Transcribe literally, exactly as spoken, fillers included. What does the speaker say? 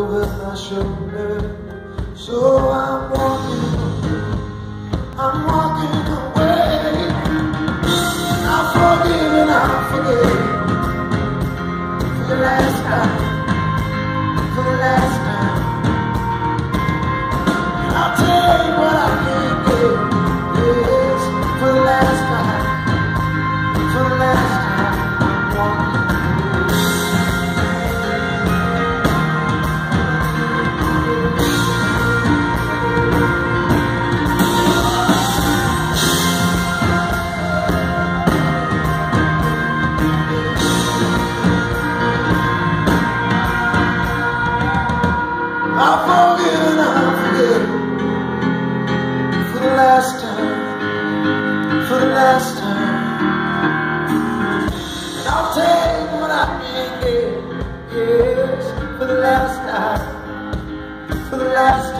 over my shoulder. So I'm walking, I'm walking away. I'll forgive and I'll forget. For the last time, for the last time. And I'll tell you what I can't get. Yes, for the last time, for the last time, I'm walking. I'll forgive and I'll forget. For the last time, for the last time. And I'll take what I can get. Yes, for the last time, for the last time.